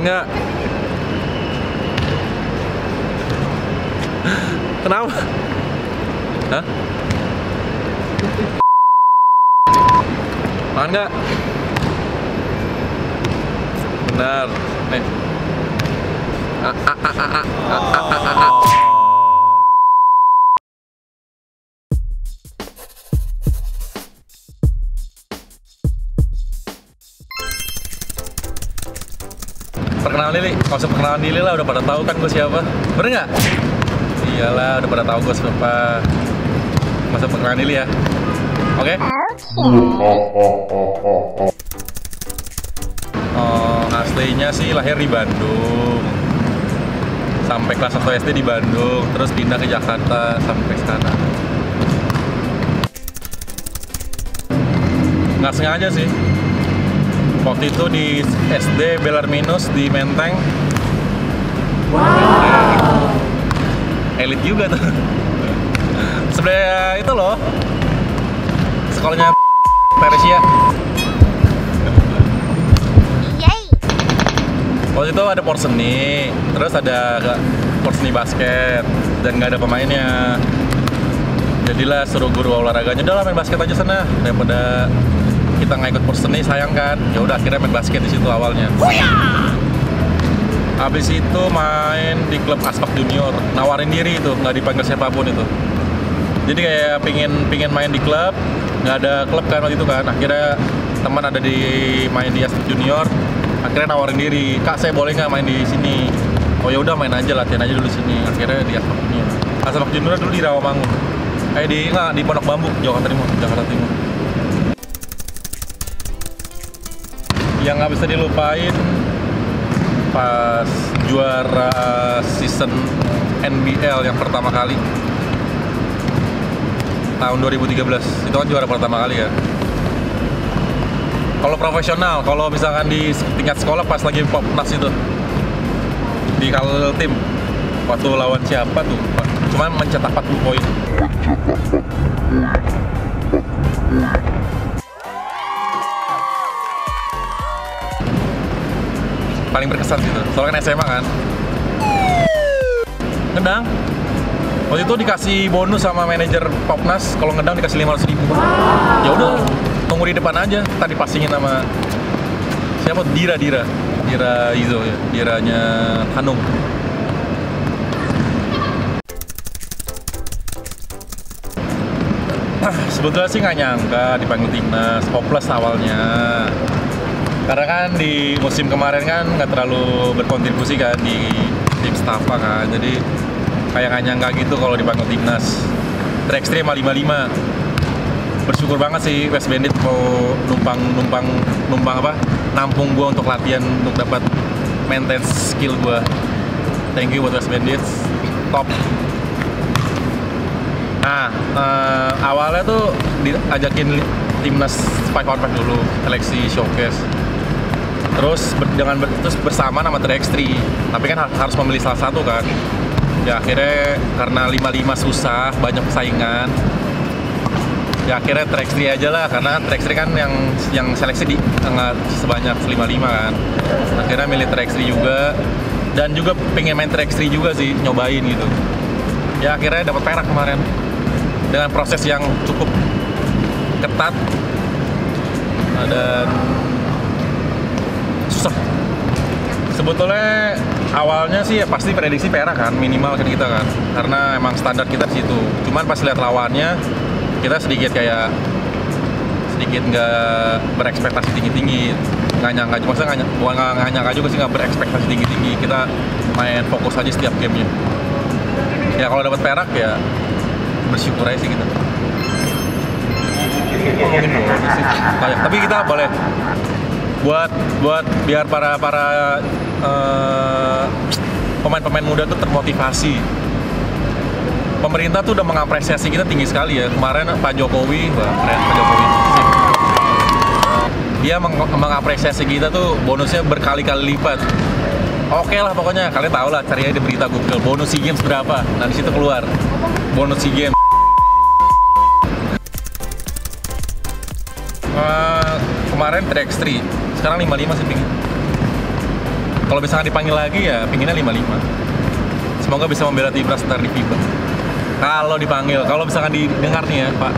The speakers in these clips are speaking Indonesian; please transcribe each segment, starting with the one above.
Aman nggak? Kenapa? Hah? Aman nggak? Benar. Nih. Perkenalan diri, kalau usah perkenalan diri lah, udah pada tahu kan gue siapa. Bener nggak? Iyalah, udah pada tahu gue siapa. Masa perkenalan diri ya? Oke? Oh, aslinya sih lahir di Bandung. Sampai kelas 1 SD di Bandung, terus pindah ke Jakarta sampai sekarang. Nggak sengaja sih. Waktu itu di SD Belarminus di Menteng. Wow. Elit juga tuh. Sebenarnya itu loh. Sekolahnya Teresia. Waktu itu ada porseni, terus ada porseni basket dan nggak ada pemainnya. Jadilah suruh guru olahraganya, udah lah main basket aja sana daripada kita nggak ikut porseni, sayang kan. Ya udah akhirnya main basket di situ awalnya. Habis itu main di klub Aspak Junior, nawarin diri itu, nggak dipanggil siapapun itu. Jadi kayak pingin main di klub, nggak ada klub kan waktu itu kan. Akhirnya teman ada main di Aspak Junior, akhirnya nawarin diri, kak saya boleh nggak main di sini? Oh ya udah main aja, latihan aja dulu di sini. Akhirnya di Aspak Junior. Aspak Junior dulu di Rawamangun, di Pondok Bambu, Jakarta Timur. Yang nggak bisa dilupain pas juara season NBL yang pertama kali tahun 2013, itu kan juara pertama kali ya. Kalau profesional, kalau misalkan di tingkat sekolah pas lagi Popnas itu di Kaltim, waktu lawan siapa tuh, cuman mencetak 40 poin. Paling berkesan gitu, soalnya kan SMA kan. Ngedang. Waktu itu dikasih bonus sama manajer Popnas, kalau ngedang dikasih 500.000. Ya udah, tunggu di depan aja. Tadi pasingin sama siapa? Dira Izo ya, Diranya Hanung. Sebetulnya sih nggak nyangka dipanggil timnas, hopeless awalnya. Karena kan di musim kemarin kan nggak terlalu berkontribusi kan di tim Staffa kan, jadi kayak nggak nyangka gitu kalau dipanggil timnas. Track 55. Bersyukur banget sih West Bandit mau numpang apa? Nampung gua untuk latihan untuk dapat maintain skill gua. Thank you buat West Bandit, top. Nah, awalnya tuh diajakin timnas 5on5 dulu, seleksi showcase. Terus bersama nama Track3, tapi kan harus memilih salah satu kan. Ya akhirnya karena 55 susah, banyak persaingan. Ya akhirnya Track3 aja lah, karena Track3 kan yang seleksi di nggak sebanyak 55 kan. Akhirnya milih Track3 juga, dan juga pengen main Track3 juga sih, nyobain gitu. Ya akhirnya dapat perak kemarin dengan proses yang cukup ketat dan susah. Sebetulnya awalnya sih ya pasti prediksi perak kan, minimal kan kita kan, karena emang standar kita di situ. Cuman pas lihat lawannya, kita sedikit nggak berekspektasi tinggi, nggak nyangka juga sih, nggak berekspektasi tinggi. Kita main fokus aja setiap gamenya. Ya kalau dapat perak ya bersyukur aja sih kita. Tapi kita boleh buat biar para pemain-pemain muda tuh termotivasi. Pemerintah tuh udah mengapresiasi kita tinggi sekali ya. Kemarin Pak Jokowi, keren Pak Jokowi. Dia mengapresiasi kita tuh bonusnya berkali-kali lipat. Oke lah pokoknya, kalian tahu lah, cari aja di berita Google bonus SEA Games berapa. Nah di situ keluar bonus SEA Games. Kemarin Track3, sekarang 55 sih tinggi. Kalau misalkan dipanggil lagi ya pinginnya 55. Semoga bisa membela Timnas ntar di FIBA. Kalau dipanggil, kalau misalkan didengar nih ya Pak.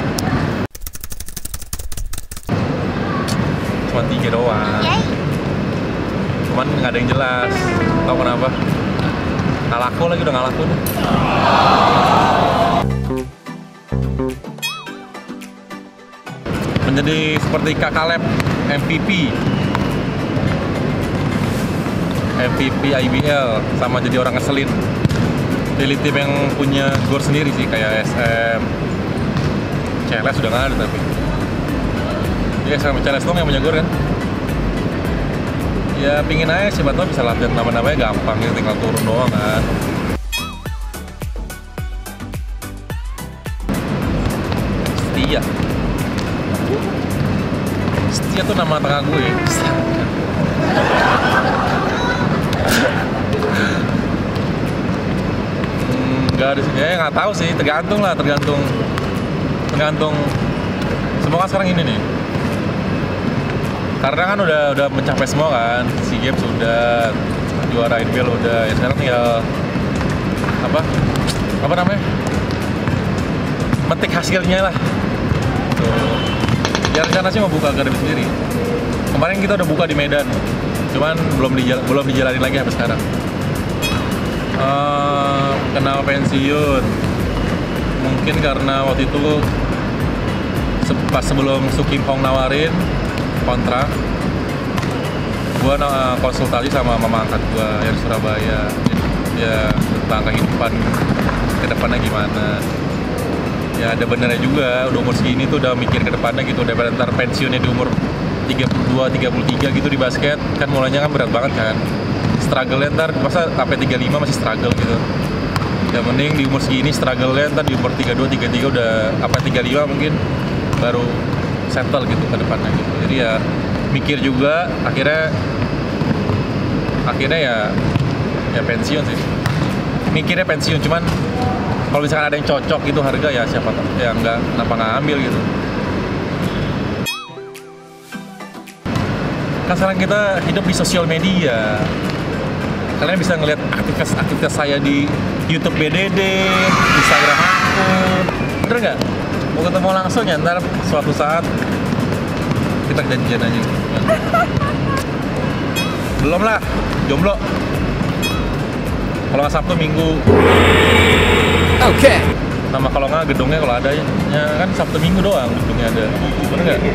Cuma 3 doang. Cuman nggak ada yang jelas. Tahu kenapa? Nggak laku lagi, udah nggak laku nih. Menjadi seperti Kak Kaleb, MVP IBL, sama jadi orang ngeselin. Pilih tim yang punya gor sendiri sih, kayak SM, CLS sudah nggak ada tapi. Ya SM CLS dong yang punya gor kan. Ya pingin aja siapa tau bisa latihan nama-namanya gampang ya, tinggal turun doang kan. Setia tuh nama tengah gue. Nggak ada sih, ya nggak tahu sih, tergantung. Semua kan sekarang ini nih. Karena kan udah mencapai semua kan, SEA Games sudah, juara IBL udah, ya sekarang tinggal apa namanya, metik hasilnya lah. Tuh. Ya rencana sih mau buka akademi sendiri. Kemarin kita udah buka di Medan, cuman belum dijalanin lagi sampai sekarang. Kenapa pensiun? Mungkin karena waktu itu pas sebelum Sukim Hong nawarin kontrak, gue konsultasi sama mama angkat gue yang di Surabaya, ya tentang kehidupan kedepannya gimana. Ya ada benernya juga, udah umur segini tuh udah mikir kedepannya gitu, daripada ntar pensiunnya di umur 32, 33 gitu di basket, kan mulanya kan berat banget kan. Struggle-nya ntar, masa sampai 35 masih struggle gitu. Ya mending di umur segini struggle-nya ntar di umur 32, 33 udah, 35 mungkin baru settle gitu ke depannya gitu. Jadi ya mikir juga, akhirnya ya pensiun sih. Mikirnya pensiun, cuman kalau misalkan ada yang cocok gitu harga ya siapa tahu ya kenapa nggak ambil gitu. Kan sekarang kita hidup di sosial media. Kalian bisa ngeliat aktivitas saya di YouTube BDD, Instagram aku. Bener nggak? Mau ketemu langsung ya, ntar suatu saat kita janjian aja. Belum lah, jomblo. Kalau nggak Sabtu Minggu. Oke. Sama kalau nggak gedungnya kalau ada ya kan Sabtu Minggu doang gedungnya ada. Bener nggak?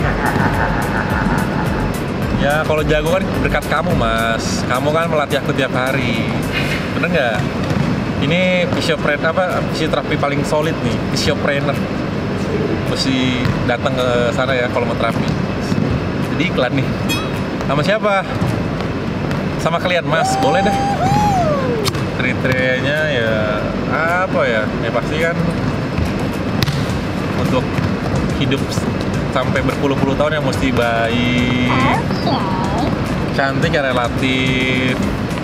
Ya kalau jago kan berkat kamu mas. Kamu kan melatih aku tiap hari. Bener nggak? Ini fisioterapi paling solid nih, fisiopreneur. Mesti datang ke sana ya kalau mau terapi. Jadi iklan nih. Sama siapa? Sama kalian mas, boleh deh. Kriteриanya ya apa ya? Ya pasti kan untuk hidup sampai berpuluh-puluh tahun yang mesti baik, cantik ya relatif.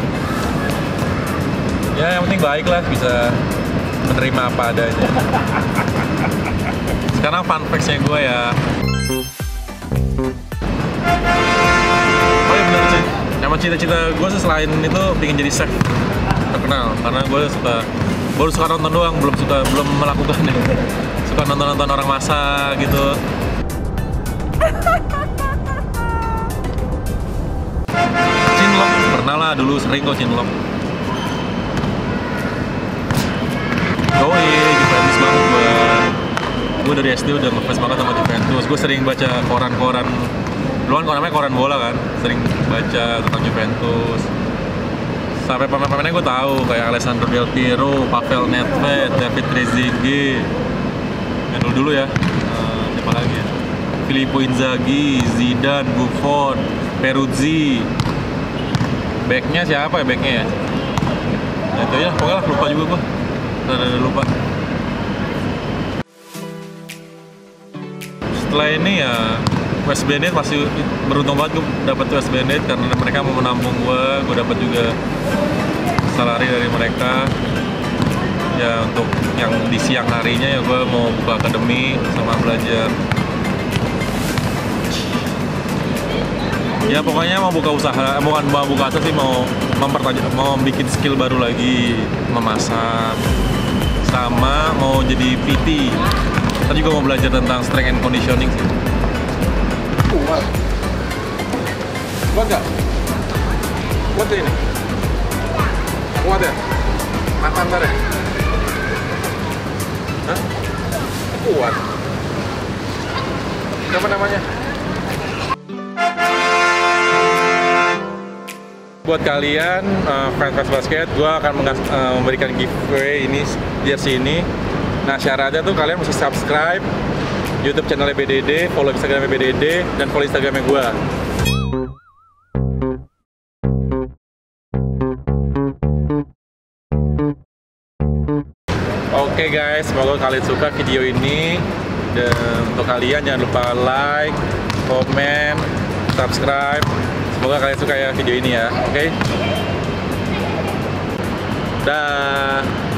Ya yang penting baik lah, bisa menerima apa adanya. Sekarang fun facts-nya gue ya. Oh iya bener sih, emang cita-cita gue sih selain itu pengen jadi chef terkenal. Karena gue baru suka nonton doang, belum melakukannya. Suka nonton orang masak gitu. Cinlok, pernah lah dulu sering kok cinlok. Juventus banget gue dari SD udah ngefans banget sama Juventus. Gue sering baca koran-koran, dulu kan namanya koran bola kan, sering baca tentang Juventus. Sampai pemain-pemainnya gue tahu kayak Alessandro Del Piero, Pavel Nedved, David Trezeguet, yang dulu ya. Siapa lagi ya? Filippo Inzaghi, Zidane, Buffon, Peruzzi. Backnya siapa ya backnya ya? Nah, itu ya, pokoknya lupa juga gue. Udah lupa. Setelah ini ya West Bandit masih beruntung banget gue dapet West Bandit karena mereka mau menampung gue dapat juga salary dari mereka. Ya untuk yang di siang harinya ya gue mau buka akademi sama belajar. Ya pokoknya mau buka usaha, bukan mau buka usaha sih, mau bikin skill baru lagi, memasak, sama mau jadi PT. Kita juga mau belajar tentang strength and conditioning sih. Kuat nggak? Kuat ya ini? Kuat ya? Makan ntar ya? Hah? Kuat. Siapa namanya? Buat kalian fans basket, gue akan memberikan giveaway ini, jersey ini. Nah syaratnya tuh kalian mesti subscribe YouTube channelnya BDD, follow Instagramnya BDD, dan follow Instagramnya gue. Oke guys, semoga kalian suka video ini. Dan untuk kalian jangan lupa like, komen, subscribe. Semoga kalian suka ya video ini ya, oke? Dah.